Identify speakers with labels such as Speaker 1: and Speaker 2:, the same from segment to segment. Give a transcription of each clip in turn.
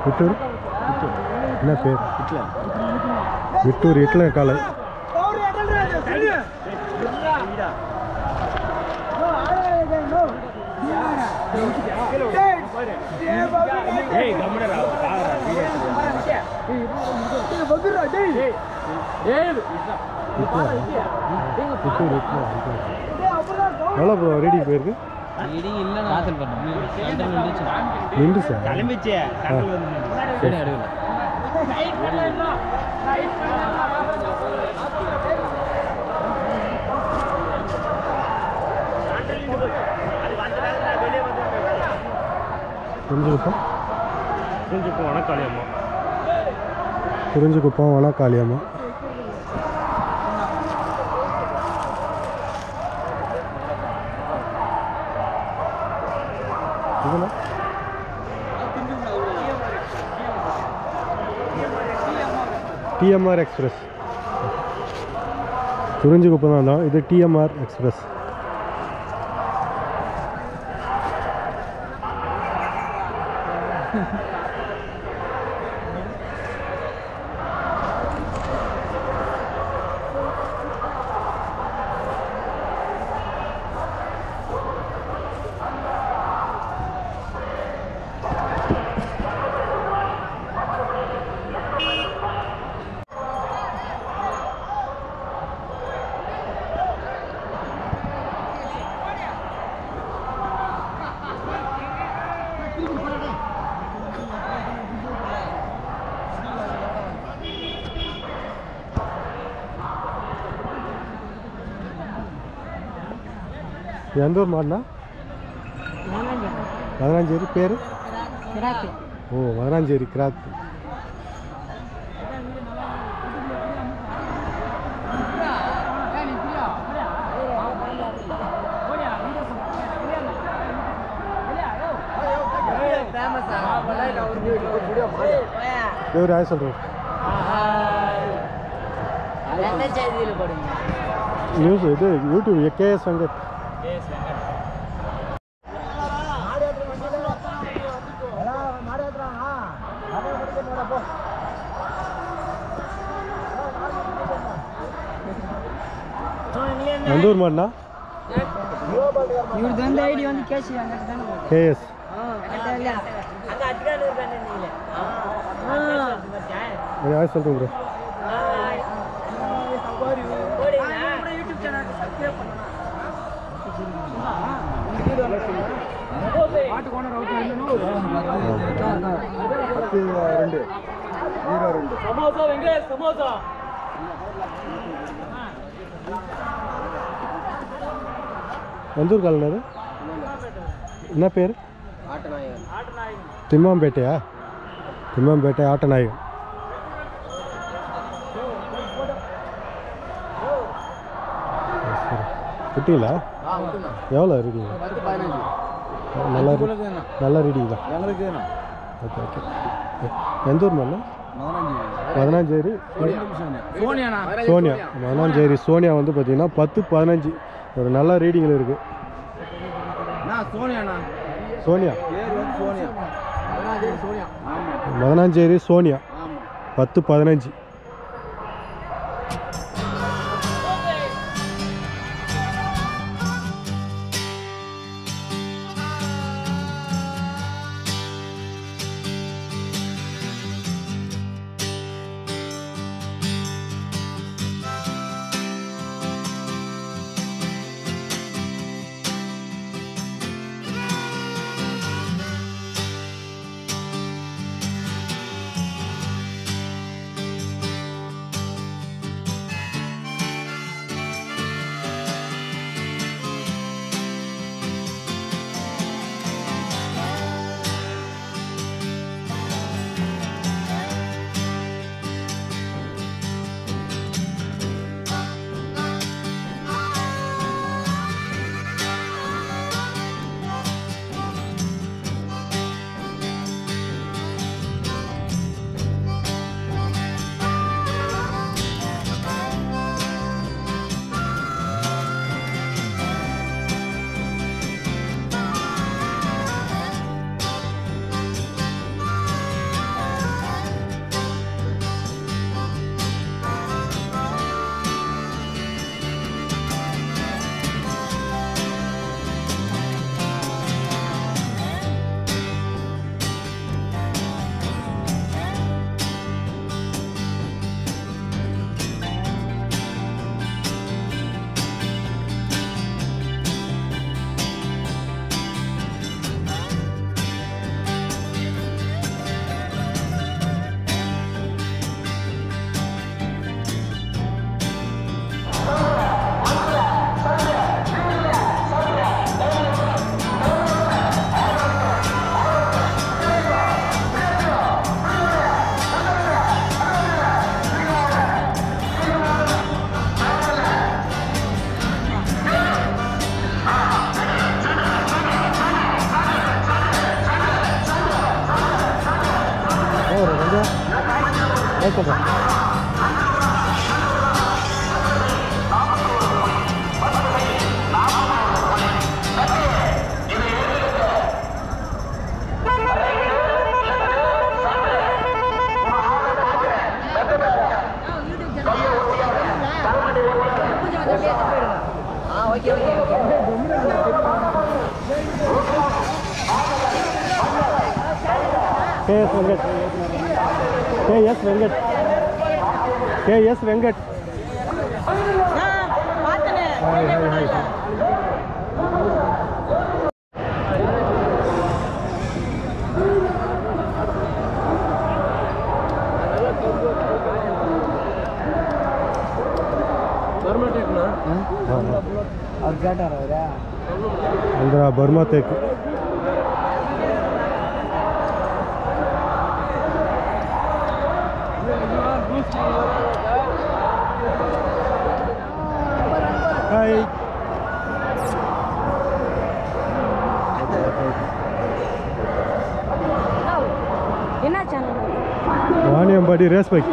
Speaker 1: விட்டூர் என்ன பேர்? விட்டூர் இட்லர் காலை. எவ்வளோ ப்ரோ ரெடி போயிருக்கு? நின்று sir Kurinjikuppam Vanakaliyamma. Kurinjikuppam Vanakaliyamma. TMR express. Kurinjikuppam தான் இது. TMR express. எந்த ஊர் மாடுனா? வதனாஞ்சேரி. பேர்? ஓ, வதனாஞ்சேரி கிராத். பேர் யார் சொல்கிறோம்? நியூஸ் இது யூடியூப் KS வெங்கட். எந்த ஊர் மாடுனா? KS. யார் சொல்கிறேன் ப்ரோ? எந்த ஊர் காலனாரு? என்ன பேர்? திம்மாம்பேட்டையா? திம்மாம்பேட்டை ஆட்டநாயகன். குட்டிங்களா? எவ்வளோ இருக்குங்க? நல்லா ரெடிங்களா? Okay okay. எந்த ஊர் மேலே? வதனாஞ்சேரி சோனியா. வதனாஞ்சேரி சோனியா வந்து பார்த்தீங்கன்னா 10-15 ஒரு நல்ல ரீடிங்கில் இருக்குது. சோனியா வதனாஞ்சேரி சோனியா 10-15. வெயிட் பண்ணுறேன். KS Venkat. KS Venkat. KS Venkat. Hi, hi, hi.
Speaker 2: Burma Tech na?
Speaker 1: Ab jata raha hai. Andra Burma Tech. Hi.
Speaker 3: என்ன சேனல்?
Speaker 1: Vaniyambadi race bike.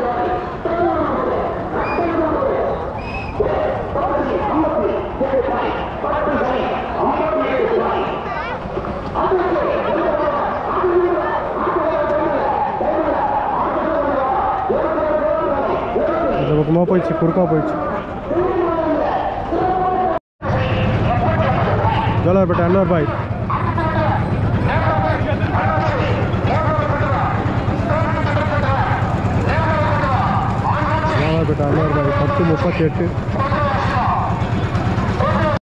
Speaker 1: இந்த பக்கமாக போயிடுச்சு, குறுக்கா போயிடுச்சு. ஜோலார்பேட்டை அன்னூர் பாய். ஜோலார்பேட்டை அன்னூர் பாய் 10:38.